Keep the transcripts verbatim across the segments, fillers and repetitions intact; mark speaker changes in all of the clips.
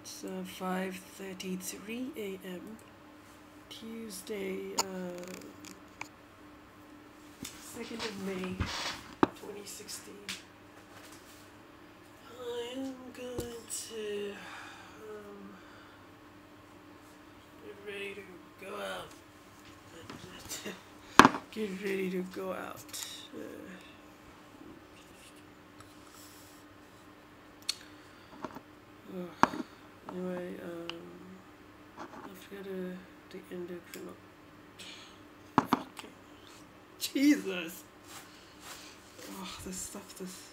Speaker 1: It's uh, five thirty-three a m Tuesday, uh, second of May, twenty sixteen. I am going to um, get ready to go out. Get ready to go out. Uh, oh, anyway, um, after the, the endocrino. Fucking Jesus! Oh, this stuff, this.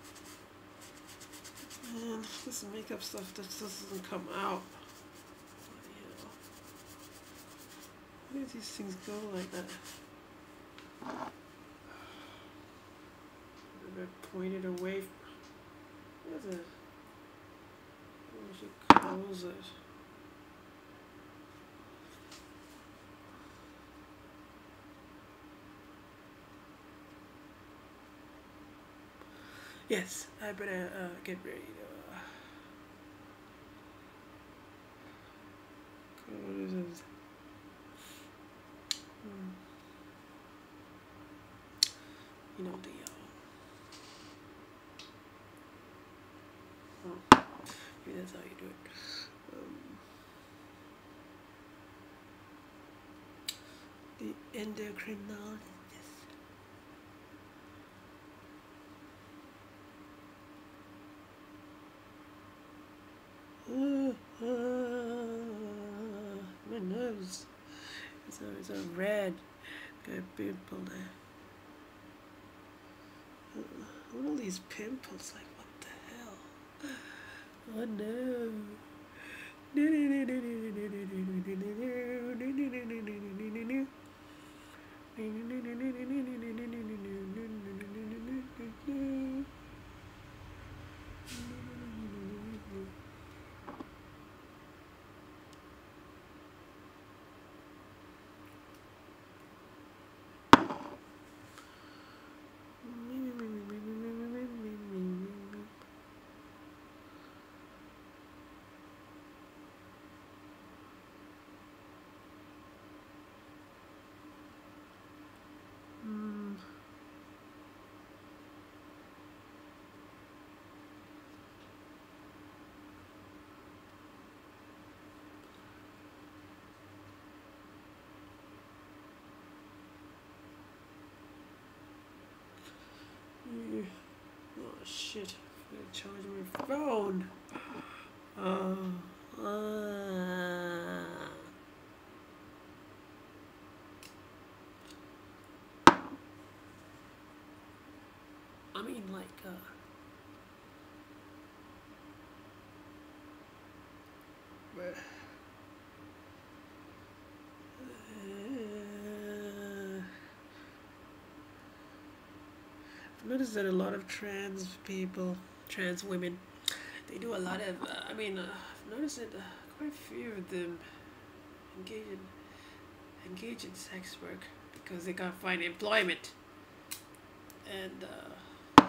Speaker 1: Man, this makeup stuff that just doesn't come out. Bloody hell. Why do these things go like that? They're pointed away. Where's it? I should close it. Yes, I better uh, get ready to. Uh, what is it? Hmm. You know the. Uh, oh, maybe that's how you do it. Um, the endocrinologist. Uh, uh, my nose is a, is a red. Got a pimple there. Uh, what are all these pimples? Like, what the hell? Oh no. Oh shit, I'm gonna charge my phone. Uh, uh. I mean, like, uh, but, uh, I've noticed that a lot of trans people, trans women, they do a lot of, uh, I mean, uh, I've noticed that uh, quite a few of them engage in, engage in sex work because they can't find employment. And, uh,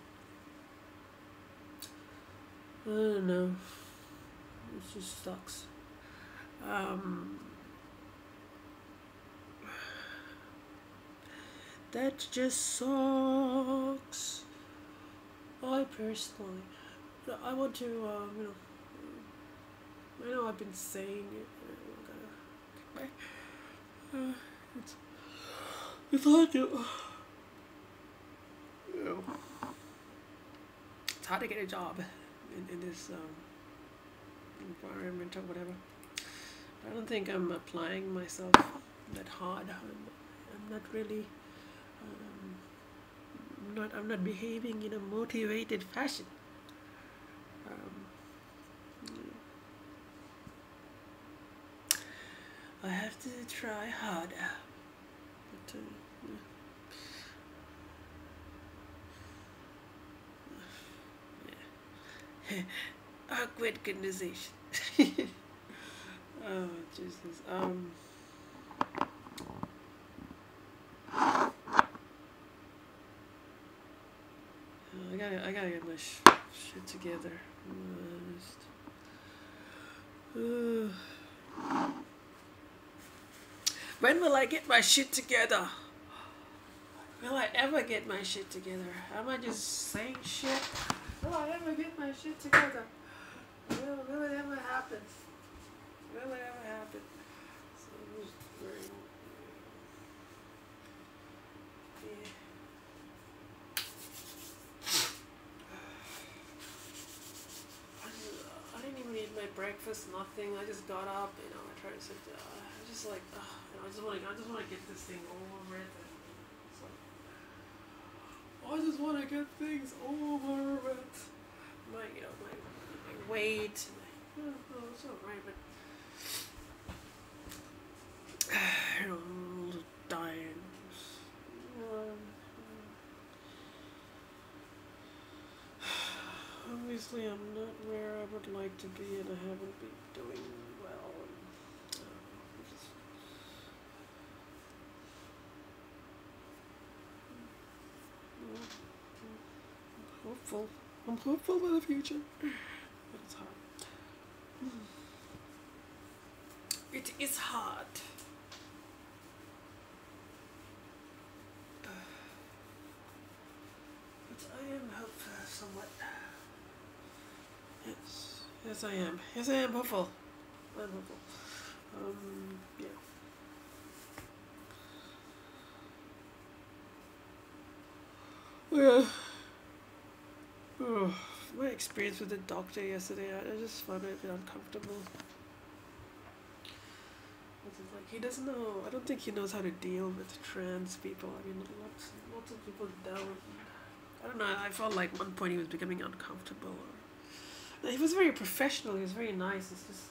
Speaker 1: I don't know, it just sucks. Um, that just sucks. I personally, I want to, um, you know, I know I've been saying it, I gotta get my, uh, it's, it's hard to, you know, it's hard to get a job in, in this, um, environment or whatever. I don't think I'm applying myself that hard. I'm, I'm not really, um, I'm not, I'm not behaving in a motivated fashion. Um, I have to try harder. But, uh, yeah. Awkward conversation. Oh Jesus. Um. I gotta, I gotta get my sh shit together. Uh, just, Uh, when will I get my shit together? Will I ever get my shit together? Am I just saying shit? Will I ever get my shit together? Will, will it ever happen? Will it ever happen? So I'm just very, yeah. I, just, I didn't even eat my breakfast, nothing. I just got up, you know, I tried to sit down. I was just like, uh, you know, I just want to, I just want to get this thing over with. And, so, I just want to get things over with. My, you know, my, my weight. My, oh, no, it's alright, but you know, I'm just dying. Um, obviously, I'm not where I would like to be, and I haven't been doing well. And, uh, just, uh, I'm hopeful. I'm hopeful for the future, but it's hard. It is hard. But I am hopeful somewhat. Yes. Yes, I am. Yes, I am hopeful. I'm hopeful. Um, yeah. Yeah. Oh, my experience with the doctor yesterday, I, I just found it a bit uncomfortable. It's just like he doesn't know. I don't think he knows how to deal with trans people. I mean, lots, lots of people don't. I don't know. I felt like at one point he was becoming uncomfortable. Or, he was very professional. He was very nice. It's just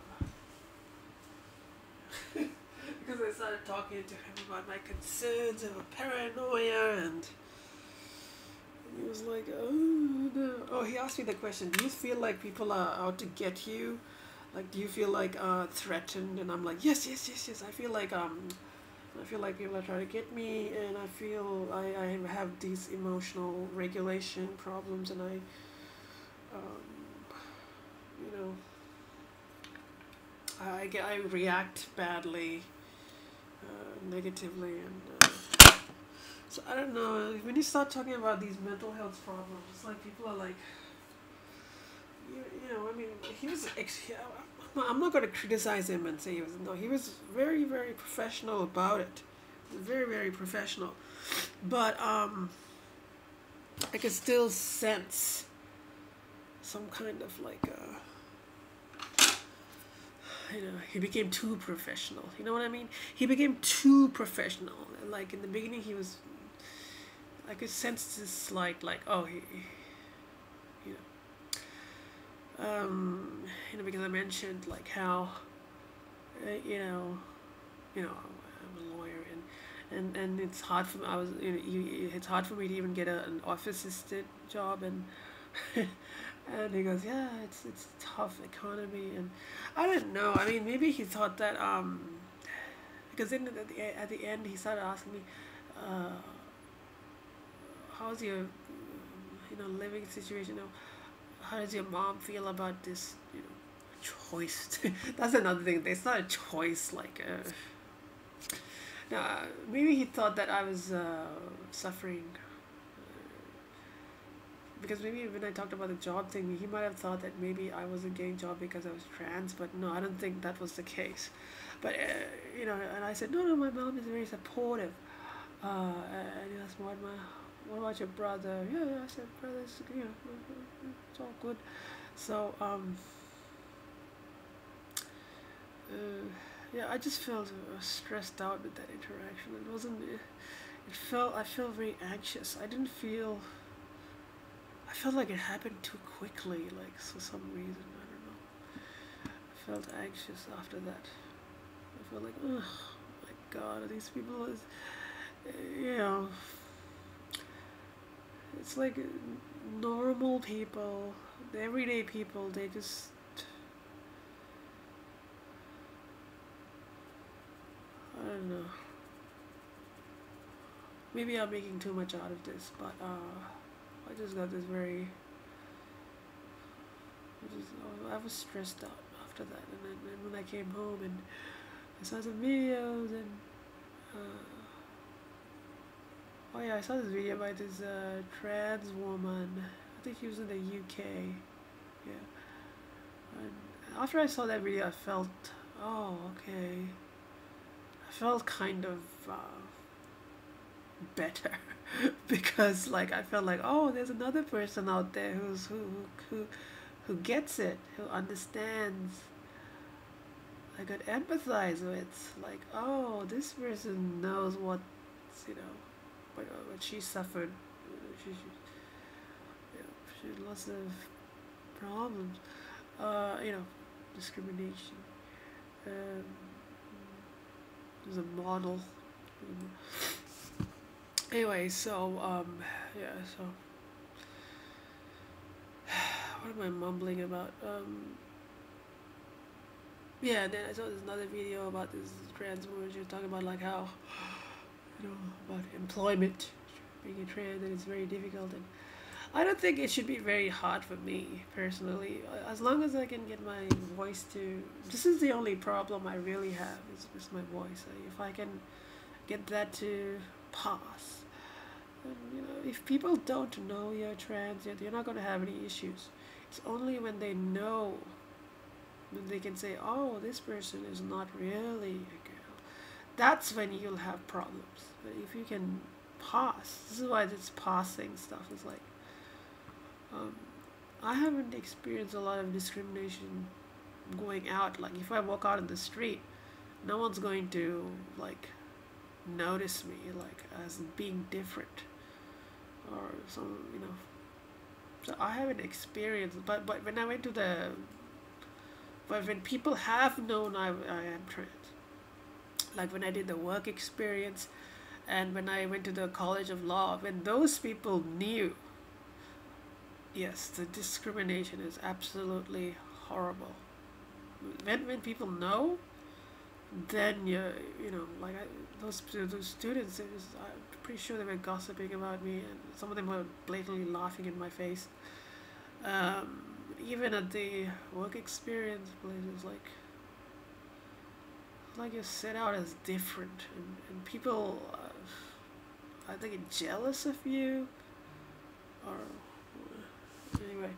Speaker 1: like, uh, because I started talking to him about my concerns about paranoia, and he was like, oh no. Oh, he asked me the question, do you feel like people are out to get you? Like, do you feel like uh, threatened? And I'm like, yes, yes, yes, yes. I feel like um, I feel like people are trying to get me, and I feel I, I have these emotional regulation problems, and I, um, you know, I get I react badly, uh, negatively, and. Uh, So I don't know, when you start talking about these mental health problems, it's like people are like, you, you know, I mean, he was, ex- I'm not going to criticize him and say he was, no, he was very, very professional about it. Very, very professional. But um, I could still sense some kind of like, uh, you know, he became too professional. You know what I mean? He became too professional. Like in the beginning, he was, I could sense this slight, like, oh, he, you know, um, you know, because I mentioned like how, uh, you know, you know, I'm a lawyer, and and and it's hard for me. I was, you know, you, it's hard for me to even get a, an office assistant job, and and he goes, yeah, it's it's tough economy, and I don't know. I mean, maybe he thought that, um, because then at the at the end he started asking me, uh. how's your, you know, living situation? You know, how does your mom feel about this, you know, choice? That's another thing. It's not a choice. Like, uh, now maybe he thought that I was uh, suffering. Because maybe when I talked about the job thing, he might have thought that maybe I wasn't getting job because I was trans. But no, I don't think that was the case. But uh, you know, and I said, no, no, my mom is very supportive. Uh, and he asked, what my what about your brother? Yeah, yeah, I said, brother's, you know, it's all good. So, um, uh, yeah, I just felt uh, stressed out with that interaction. It wasn't, it, it felt, I felt very anxious. I didn't feel, I felt like it happened too quickly, like, for some reason, I don't know. I felt anxious after that. I felt like, oh my God, these people, is, you know, it's like normal people, everyday people, they just, I don't know. Maybe I'm making too much out of this, but uh, I just got this very, I, just, I was stressed out after that. And then and when I came home and I saw some videos and uh, oh yeah, I saw this video by this uh, trans woman. I think she was in the U K. Yeah. And after I saw that video, I felt, oh, okay. I felt kind of uh, better because, like, I felt like, oh, there's another person out there who's who who who, who gets it, who understands. I could empathize with, like, oh, this person knows what, you know, what, what she suffered. She, she, you know, she had lots of problems. Uh, you know, discrimination. Um, there's a model. Anyway, so um, yeah, so what am I mumbling about? Um, yeah, then I saw this another video about this trans woman. She was talking about like how, you know, about employment, being a trans, and it's very difficult. And I don't think it should be very hard for me personally, as long as I can get my voice to. This is the only problem I really have is just my voice. If I can get that to pass, and you know, if people don't know you're trans, you're not going to have any issues. It's only when they know, when they can say, "Oh, this person is not really a girl," that's when you'll have problems. But if you can pass, this is why this passing stuff is like. Um, I haven't experienced a lot of discrimination going out. Like if I walk out in the street, no one's going to like notice me like as being different or some, you know. So I haven't experienced. But but when I went to the, but when people have known I I am trans, like when I did the work experience, and when I went to the College of Law, when those people knew. Yes, the discrimination is absolutely horrible. When when people know, then you you know like I, those those students, it was, I'm pretty sure they were gossiping about me, and some of them were blatantly laughing in my face. Um, even at the work experience place, it was like like you're set out as different, and and people, uh, I think, jealous of you, or. Anyway,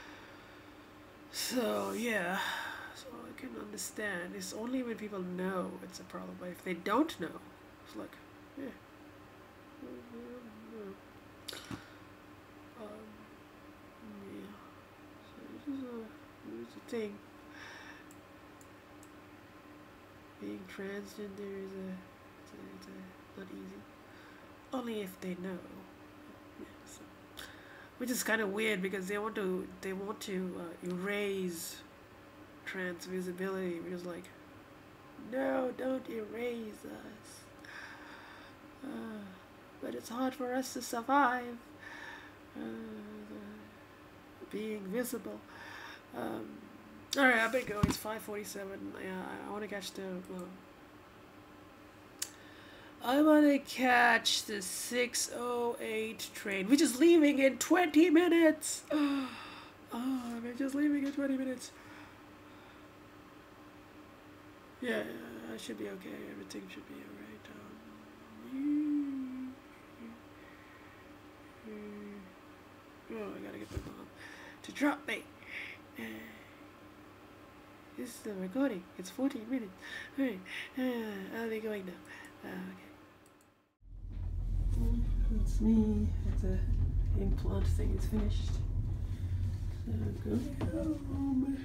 Speaker 1: so yeah, so I can understand. It's only when people know it's a problem, but if they don't know, it's like, yeah. Um, yeah. So this is a, this is a thing. Being transgender is a, it's a, it's a, not easy. Only if they know. Which is kind of weird because they want to they want to uh, erase trans visibility. Which is like, no, don't erase us. Uh, but it's hard for us to survive. Uh, being visible. Um, all right, I better go. It's five forty-seven. Yeah, I, I want to catch the. Uh, I want to catch the six oh eight train, which is leaving in twenty minutes. Oh, I'm just leaving in twenty minutes. Yeah, I should be okay. Everything should be alright. Um, oh, I gotta get my mom to drop me. This is the recording. It's fourteen minutes. Alright, uh, I'll be going now. Uh, okay. It's me. The implant thing is finished. So go home.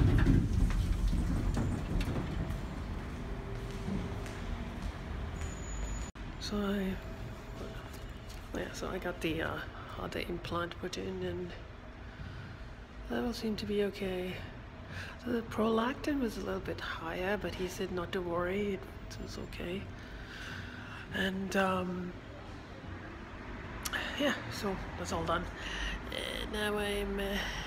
Speaker 1: So I, yeah. So I got the uh, uh, the implant put in, and that will seem to be okay. So the prolactin was a little bit higher, but he said not to worry. It was okay. And um. Yeah, so that's all done. And now I'm. Uh,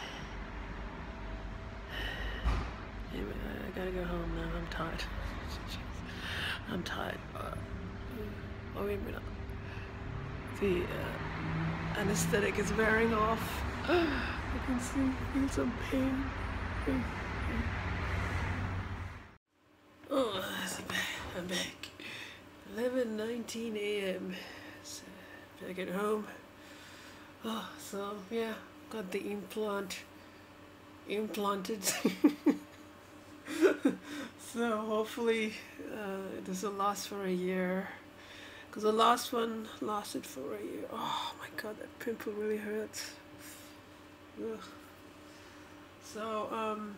Speaker 1: anyway, I gotta go home now. I'm tired. I'm tired. Uh, oh, wait a minute. The uh, anesthetic is wearing off. I can see, feel some pain. I'm back. eleven nineteen a m So, back at home. Oh, so yeah, got the implant implanted. So hopefully uh, this will last for a year. Because the last one lasted for a year. Oh my god, that pimple really hurts. Ugh. So, um,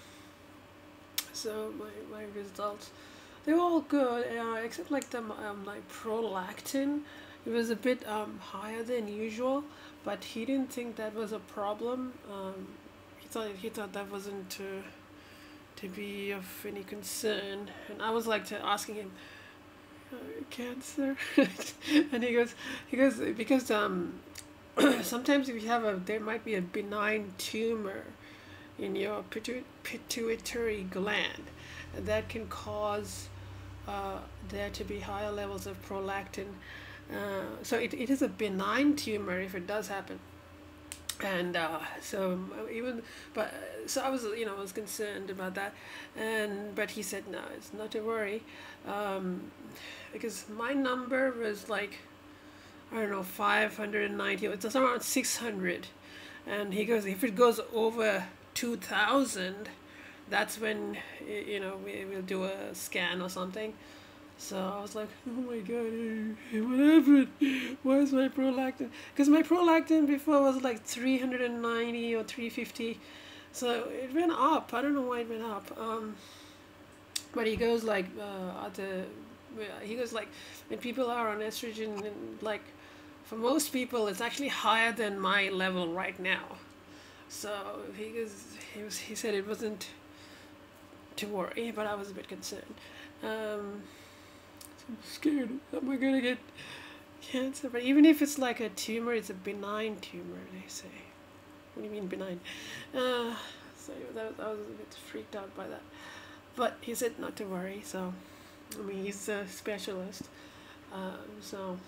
Speaker 1: so my, my results, they were all good, uh, except like the um, like prolactin. It was a bit um, higher than usual, but he didn't think that was a problem. Um, he thought he thought that wasn't to to be of any concern, and I was like to asking him, uh, cancer, and he goes he goes because um sometimes if you have a there might be a benign tumor in your pitu- pituitary gland, and that can cause uh, there to be higher levels of prolactin. Uh, so it, it is a benign tumor if it does happen. And uh, so even but so I was you know I was concerned about that, and but he said no, it's not to worry, um, because my number was like I don't know five hundred ninety. It's around six hundred, and he goes if it goes over two thousand, that's when you know we will do a scan or something. So I was like, oh my god, what happened? Why is my prolactin? Because my prolactin before was like three hundred ninety or three fifty, so it went up. I don't know why it went up. Um, but he goes like uh, at the, he goes like when people are on estrogen, and like for most people it's actually higher than my level right now. So he goes, he was, he said it wasn't to worry, but I was a bit concerned. Um, I'm scared. Am I gonna get cancer? But even if it's like a tumor, it's a benign tumor, they say. What do you mean benign? Uh, so that, I was a bit freaked out by that. But he said not to worry, so, I mean, he's a specialist. Um, so,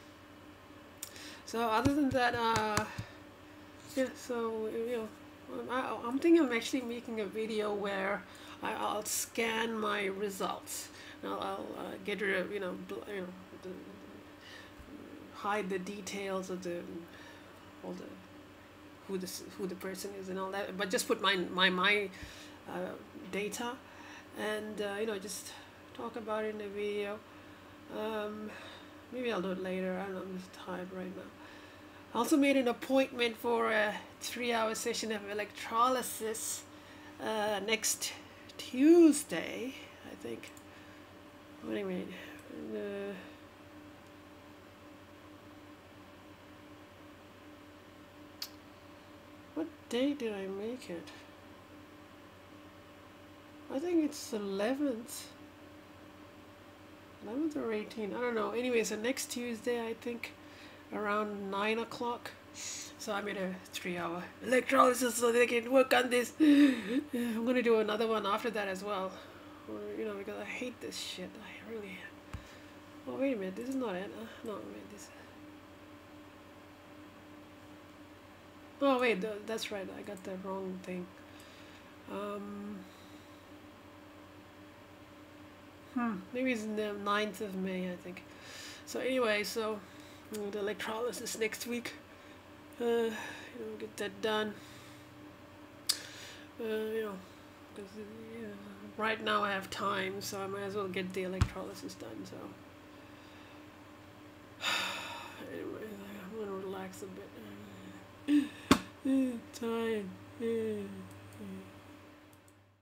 Speaker 1: so other than that, uh, yeah, so, you know, I, I'm thinking I'm actually making a video where I, I'll scan my results. I'll, I'll uh, get rid of, you know, bl- you know, the, hide the details of the, all the, who the who the person is and all that, but just put my my my uh, data, and uh, you know, just talk about it in the video. Um, maybe I'll do it later. I don't know. I'm just tired right now. I also made an appointment for a three-hour session of electrolysis uh, next Tuesday, I think. What do you mean? Uh, what day did I make it? I think it's eleventh. eleventh or eighteenth. I don't know. Anyway, so next Tuesday, I think, around nine o'clock. So I made a three-hour electrolysis so they can work on this. I'm going to do another one after that as well. Or, you know, because I hate this shit. I really... Oh, wait a minute, this is not it. Uh, no, wait, this. Oh, wait, th that's right. I got the wrong thing. Um, hmm, maybe it's the ninth of May, I think. So anyway, so the electrolysis next week. Uh, you know, get that done. Uh, you know, because uh, right now I have time, so I might as well get the electrolysis done. So. Anyway, I'm gonna relax a bit. Tired.